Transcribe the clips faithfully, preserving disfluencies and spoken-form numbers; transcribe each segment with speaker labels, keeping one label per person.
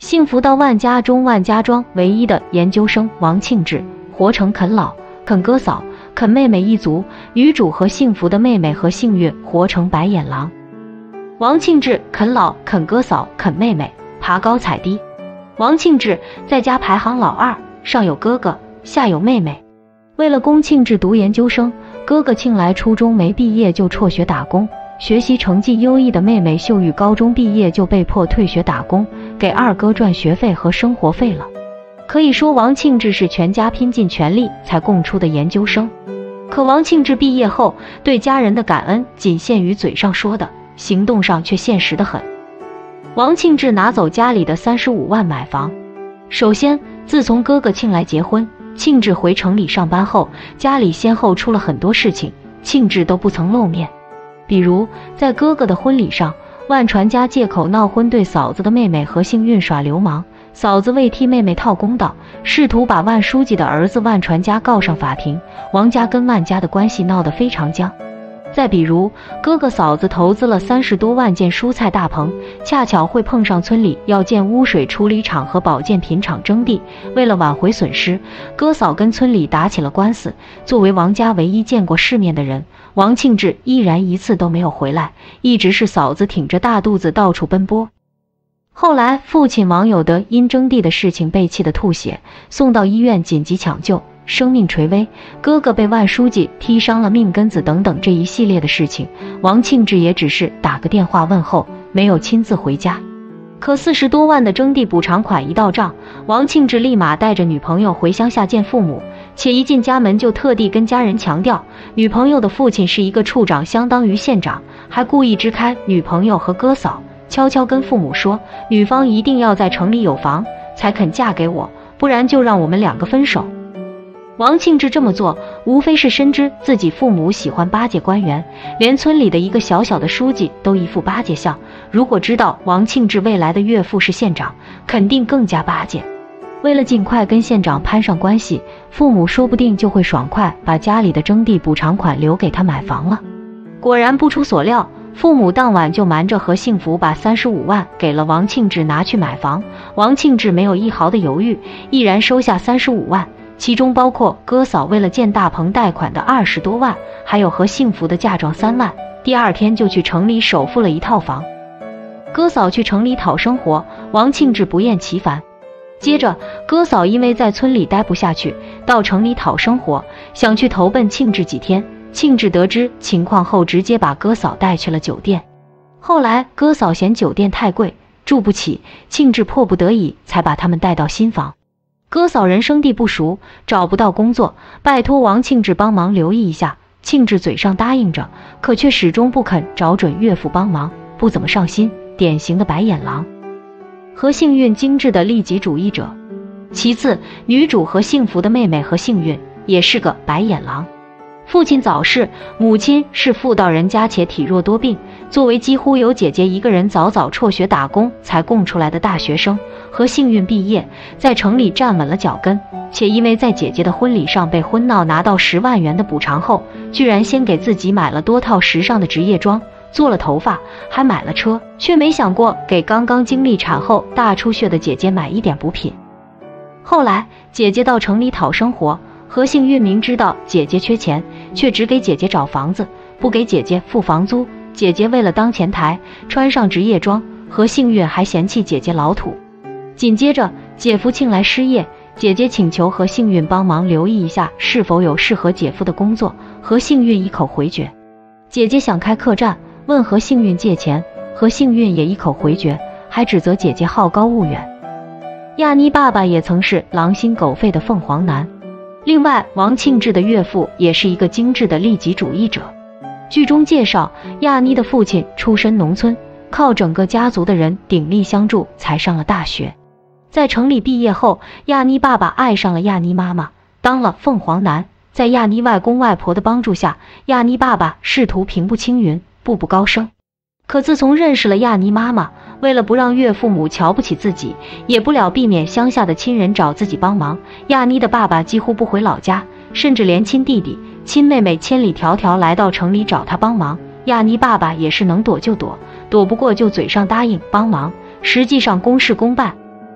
Speaker 1: 幸福到万家中万家庄唯一的研究生王庆志，活成啃老、啃哥嫂、啃妹妹一族。女主和幸福的妹妹和幸运活成白眼狼。王庆志啃老、啃哥嫂、啃妹妹，爬高踩低。王庆志在家排行老二，上有哥哥，下有妹妹。为了供庆志读研究生，哥哥庆来初中没毕业就辍学打工，学习成绩优异的妹妹秀玉高中毕业就被迫退学打工，给二哥赚学费和生活费了。可以说王庆志是全家拼尽全力才供出的研究生。可王庆志毕业后对家人的感恩仅限于嘴上说的，行动上却现实得很。王庆志拿走家里的三十五万买房。首先，自从哥哥庆来结婚，庆志回城里上班后，家里先后出了很多事情，庆志都不曾露面。比如在哥哥的婚礼上，万传家借口闹婚对嫂子的妹妹和幸运耍流氓，嫂子为替妹妹讨公道，试图把万书记的儿子万传家告上法庭，王家跟万家的关系闹得非常僵。再比如，哥哥嫂子投资了三十多万建蔬菜大棚，恰巧会碰上村里要建污水处理厂和保健品厂征地，为了挽回损失，哥嫂跟村里打起了官司。作为王家唯一见过世面的人，王庆志依然一次都没有回来，一直是嫂子挺着大肚子到处奔波。后来父亲王有德因征地的事情被气得吐血，送到医院紧急抢救，生命垂危，哥哥被万书记踢伤了命根子等等这一系列的事情，王庆志也只是打个电话问候，没有亲自回家。可四十多万的征地补偿款一到账，王庆志立马带着女朋友回乡下见父母，且一进家门就特地跟家人强调，女朋友的父亲是一个处长，相当于县长，还故意支开女朋友和哥嫂，悄悄跟父母说，女方一定要在城里有房才肯嫁给我，不然就让我们两个分手。王庆志这么做，无非是深知自己父母喜欢巴结官员，连村里的一个小小的书记都一副巴结相。如果知道王庆志未来的岳父是县长，肯定更加巴结。为了尽快跟县长攀上关系，父母说不定就会爽快把家里的征地补偿款留给他买房了。果然不出所料，父母当晚就瞒着和幸福把三十五万给了王庆志拿去买房。王庆志没有一毫的犹豫，毅然收下三十五万。其中包括哥嫂为了建大棚贷款的二十多万，还有和幸福的嫁妆三万。第二天就去城里首付了一套房。哥嫂去城里讨生活，王庆志不厌其烦。接着，哥嫂因为在村里待不下去，到城里讨生活，想去投奔庆志几天。庆志得知情况后，直接把哥嫂带去了酒店。后来哥嫂嫌酒店太贵，住不起，庆志迫不得已才把他们带到新房。哥嫂人生地不熟，找不到工作，拜托王庆志帮忙留意一下。庆志嘴上答应着，可却始终不肯找准岳父帮忙，不怎么上心，典型的白眼狼。和幸运精致的利己主义者。其次，女主和幸福的妹妹和幸运也是个白眼狼。父亲早逝，母亲是妇道人家且体弱多病，作为几乎由姐姐一个人早早辍学打工才供出来的大学生，和幸运毕业，在城里站稳了脚跟，且因为在姐姐的婚礼上被婚闹拿到十万元的补偿后，居然先给自己买了多套时尚的职业装，做了头发，还买了车，却没想过给刚刚经历产后大出血的姐姐买一点补品。后来姐姐到城里讨生活，和幸运明知道姐姐缺钱，却只给姐姐找房子，不给姐姐付房租。姐姐为了当前台，穿上职业装，和幸运还嫌弃姐姐老土。紧接着姐夫庆来失业，姐姐请求和幸运帮忙留意一下是否有适合姐夫的工作，和幸运一口回绝。姐姐想开客栈，问和幸运借钱，和幸运也一口回绝，还指责姐姐好高骛远。亚妮爸爸也曾是狼心狗肺的凤凰男。另外，王庆志的岳父也是一个精致的利己主义者。剧中介绍，亚妮的父亲出身农村，靠整个家族的人鼎力相助才上了大学。在城里毕业后，亚妮爸爸爱上了亚妮妈妈，当了凤凰男。在亚妮外公外婆的帮助下，亚妮爸爸试图平步青云，步步高升。可自从认识了亚妮妈妈，为了不让岳父母瞧不起自己，也不了避免乡下的亲人找自己帮忙，亚妮的爸爸几乎不回老家，甚至连亲弟弟、亲妹妹千里迢迢来到城里找他帮忙。亚妮爸爸也是能躲就躲，躲不过就嘴上答应帮忙，实际上公事公办。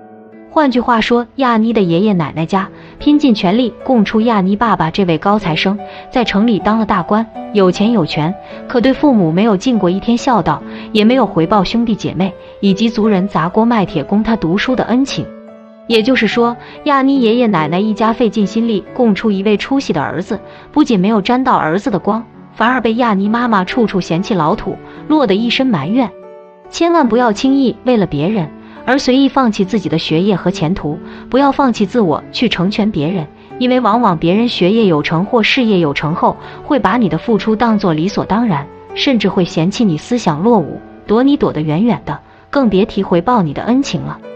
Speaker 1: 换句话说，亚妮的爷爷奶奶家拼尽全力供出亚妮爸爸这位高材生，在城里当了大官，有钱有权，可对父母没有尽过一天孝道，也没有回报兄弟姐妹以及族人砸锅卖铁供他读书的恩情。也就是说，亚妮爷爷奶奶一家费尽心力供出一位出息的儿子，不仅没有沾到儿子的光，反而被亚妮妈妈处处嫌弃老土，落得一身埋怨。千万不要轻易为了别人而随意放弃自己的学业和前途，不要放弃自我去成全别人，因为往往别人学业有成或事业有成后，会把你的付出当作理所当然，甚至会嫌弃你思想落伍，躲你躲得远远的，更别提回报你的恩情了。